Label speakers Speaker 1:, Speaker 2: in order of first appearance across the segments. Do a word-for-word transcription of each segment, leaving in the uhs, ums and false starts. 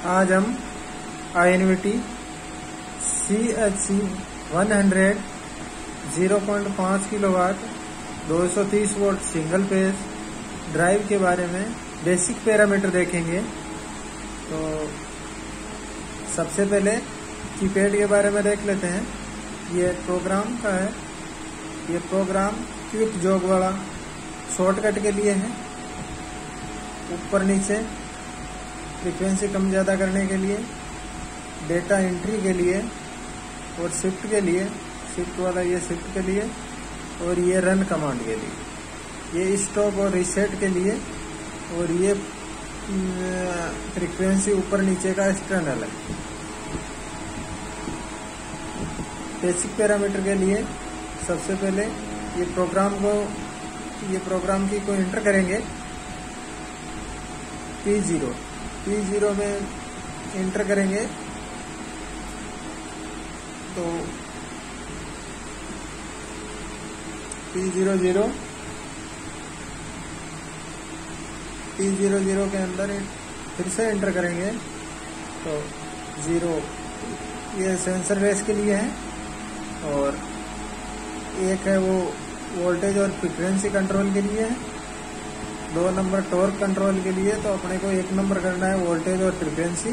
Speaker 1: आज हम I N V T C H C one hundred zero point पाँच kilo watt दो सौ तीस वोल्ट सिंगल फेज ड्राइव के बारे में बेसिक पैरामीटर देखेंगे। तो सबसे पहले कीपैड के बारे में देख लेते हैं। ये प्रोग्राम का है। ये प्रोग्राम क्विक जॉग वाला शॉर्टकट के लिए है। ऊपर नीचे फ्रीक्वेंसी कम ज़्यादा करने के लिए, डेटा एंट्री के लिए और शिफ्ट के लिए, शिफ्ट वाला ये शिफ्ट के लिए और ये रन कमांड के लिए, ये स्टॉप और रीसेट के लिए और ये फ्रीक्वेंसी ऊपर नीचे का एक्सटर्नल है। बेसिक पैरामीटर के लिए सबसे पहले ये प्रोग्राम को ये प्रोग्राम की को एंटर करेंगे। पी जीरो पी जीरो में एंटर करेंगे तो P zero zero P zero zero के अंदर फिर से एंटर करेंगे तो जीरो ये सेंसर बेस के लिए है और एक है वो वोल्टेज और फ्रीक्वेंसी कंट्रोल के लिए है। दो नंबर टॉर्क कंट्रोल के लिए, तो अपने को एक नंबर करना है वोल्टेज और फ्रीक्वेंसी।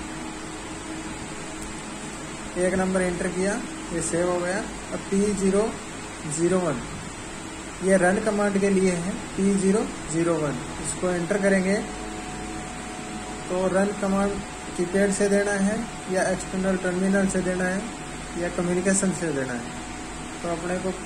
Speaker 1: एक नंबर एंटर किया, ये सेव हो गया। अब पी जीरो जीरो वन ये रन कमांड के लिए है। पी जीरो जीरो वन इसको एंटर करेंगे तो रन कमांड कीपैड से देना है या एक्सटर्नल टर्मिनल से देना है या कम्युनिकेशन से देना है। तो अपने को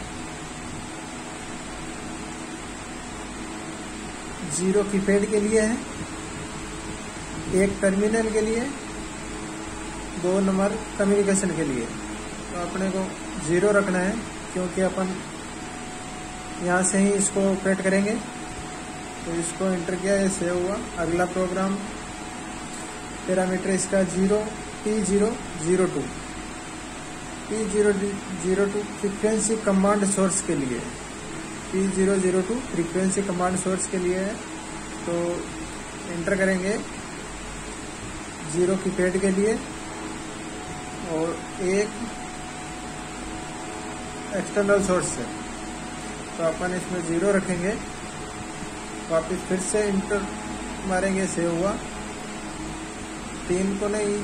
Speaker 1: जीरो कीपैड के लिए है, एक टर्मिनल के लिए, दो नंबर कम्युनिकेशन के लिए। तो अपने को जीरो रखना है क्योंकि अपन यहाँ से ही इसको ऑपरेट करेंगे। तो इसको एंटर किया, ये सेव हुआ। अगला प्रोग्राम पैरामीटर इसका zero P zero zero two P zero zero two frequency command source के लिए, P zero zero two frequency command source के लिए है। तो एंटर करेंगे जीरो कीपैड के लिए और एक एक्सटर्नल सोर्स है। तो अपन इसमें जीरो रखेंगे, वापस फिर से इंटर मारेंगे, सेव हुआ। तीन को नहीं,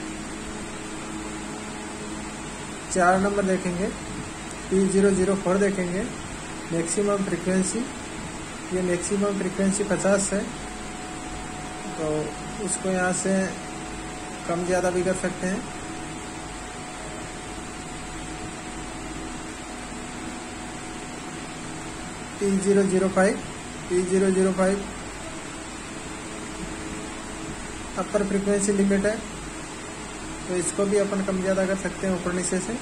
Speaker 1: चार नंबर देखेंगे, पी जीरो जीरो फोर देखेंगे। मैक्सिमम फ्रीक्वेंसी, ये मैक्सिमम फ्रीक्वेंसी पचास है तो इसको यहाँ से कम ज़्यादा भी कर सकते हैं। P zero zero five P zero zero five upper frequency limit है तो इसको भी अपन कम ज़्यादा कर सकते हैं ऊपर नीचे से।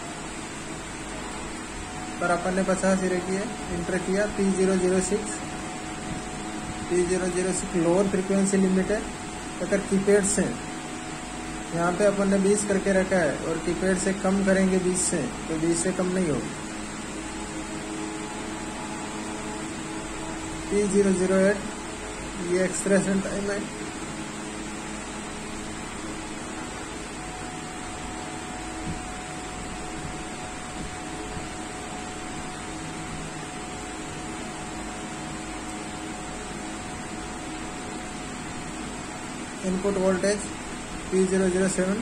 Speaker 1: पर अपन ने पचास ही रखी है, इंटर किया। P zero zero six P zero zero six lower frequency limit है। अगर कीपैड से यहाँ पे अपन ने बीस करके रखा है और कीपैड से कम करेंगे बीस से तो बीस से कम नहीं होगी। पी जीरो जीरो एट ये एक्सप्रेशन टाइम है। Input voltage P zero zero seven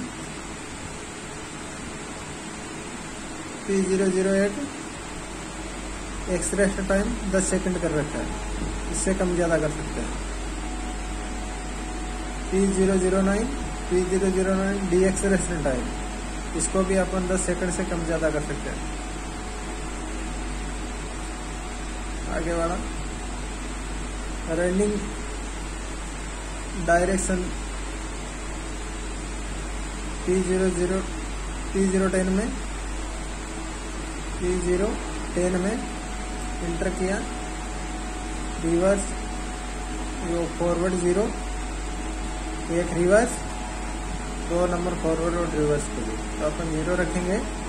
Speaker 1: P zero zero eight expression time दस सेकंड कर रखा है, इससे कम ज़्यादा कर सकते हैं। P zero zero nine P zero zero nine D expression time, इसको भी अपन दस सेकंड से कम ज़्यादा कर सकते हैं। आगे वाला running direction P zero zero P zero ten में पी जीरो टेन में इंटर किया। रिवर्स वो फॉरवर्ड जीरो, एक रिवर्स, दो नंबर फॉरवर्ड और रिवर्स के लिए। तो अपन जीरो रखेंगे।